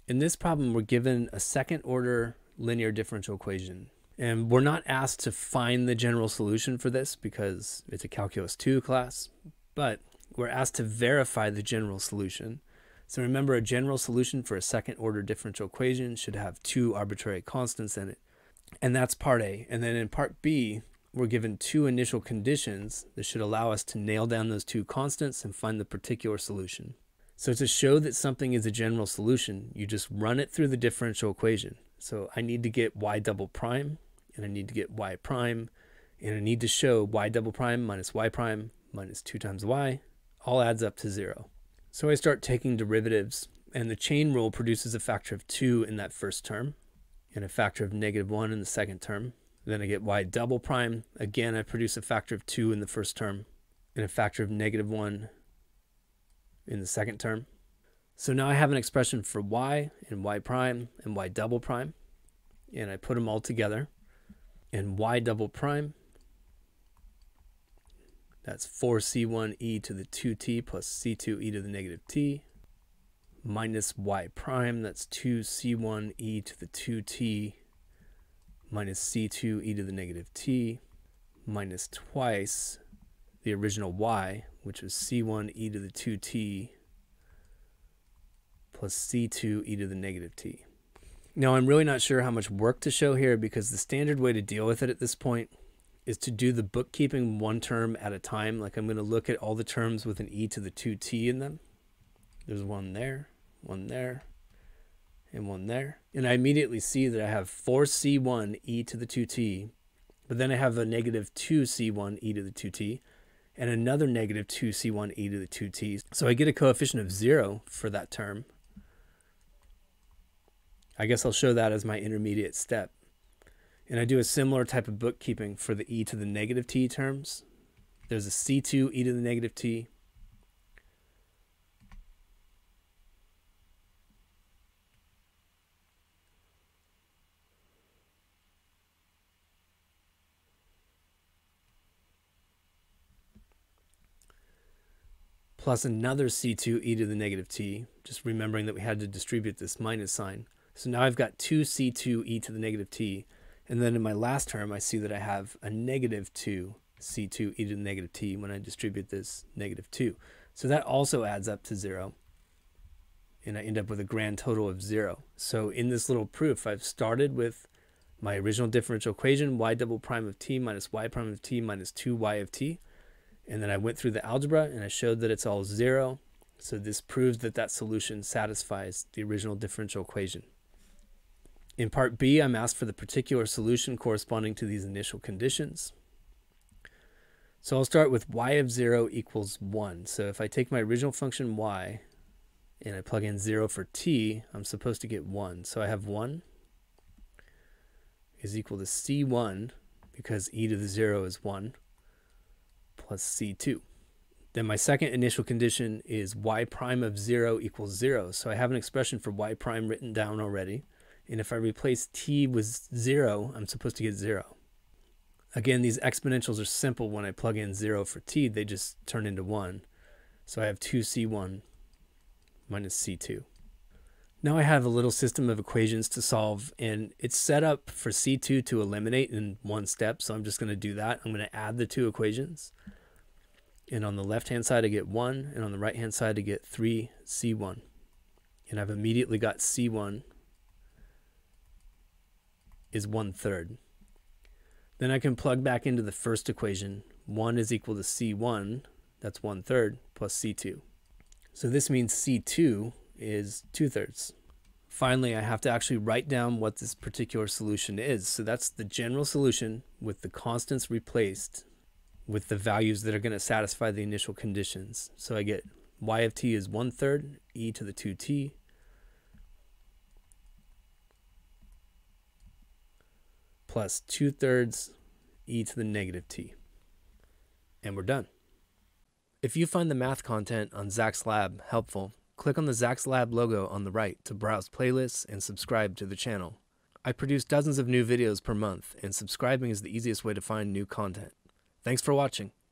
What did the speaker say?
In this problem, we're given a second order linear differential equation. And we're not asked to find the general solution for this because it's a Calculus 2 class, but we're asked to verify the general solution. So remember, a general solution for a second order differential equation should have two arbitrary constants in it. And that's part A. And then in part B, we're given two initial conditions that should allow us to nail down those two constants and find the particular solution. So to show that something is a general solution, you just run it through the differential equation. So I need to get y double prime, and I need to get y prime, and I need to show y double prime minus y prime minus 2 times y all adds up to 0. So I start taking derivatives, and the chain rule produces a factor of 2 in that first term, and a factor of -1 in the second term. Then I get y double prime. Again, I produce a factor of 2 in the first term, and a factor of -1 in the second term. So now I have an expression for y and y prime and y double prime, and I put them all together. And y double prime, that's 4c1e to the 2t plus c2e to the -t, minus y prime, that's 2c1e to the 2t minus c2e to the -t, minus twice the original y, which was c1e to the 2t plus c2e to the -t. Now, I'm really not sure how much work to show here because the standard way to deal with it at this point is to do the bookkeeping one term at a time. Like I'm going to look at all the terms with an e to the 2t in them. There's one there, and one there. And I immediately see that I have 4c1 e to the 2t, but then I have a -2c1 e to the 2t, and another -2c1 e to the 2t. So I get a coefficient of 0 for that term. I guess I'll show that as my intermediate step. And I do a similar type of bookkeeping for the e to the -t terms. There's a c2 e to the -t. Plus another c2 e to the -t, just remembering that we had to distribute this minus sign. So now I've got 2c2 e to the -t, and then in my last term I see that I have a -2 c2 e to the -t when I distribute this -2. So that also adds up to 0, and I end up with a grand total of 0. So in this little proof, I've started with my original differential equation, y double prime of t minus y prime of t minus 2y of t, and then I went through the algebra and I showed that it's all 0. So this proves that that solution satisfies the original differential equation. In part B, I'm asked for the particular solution corresponding to these initial conditions. So I'll start with y of 0 equals 1. So if I take my original function y and I plug in 0 for t, I'm supposed to get 1. So I have 1 is equal to c1, because e to the 0 is 1, plus c2. Then my second initial condition is y prime of 0 equals 0. So I have an expression for y prime written down already. And if I replace t with 0, I'm supposed to get 0. Again, these exponentials are simple. When I plug in 0 for t, they just turn into 1. So I have 2c1 minus c2. Now I have a little system of equations to solve, and it's set up for c2 to eliminate in one step. So I'm just going to do that. I'm going to add the two equations. And on the left-hand side, I get 1. And on the right-hand side, I get 3c1. And I've immediately got c1 is 1/3. Then I can plug back into the first equation. 1 is equal to c1, that's 1/3, plus c2. So this means c2 is 2/3. Finally, I have to actually write down what this particular solution is. So that's the general solution with the constants replaced with the values that are going to satisfy the initial conditions. So I get y of t is 1/3 e to the 2t plus 2/3 e to the -t. And we're done. If you find the math content on Zach's Lab helpful, click on the Zach's Lab logo on the right to browse playlists and subscribe to the channel. I produce dozens of new videos per month, and subscribing is the easiest way to find new content. Thanks for watching.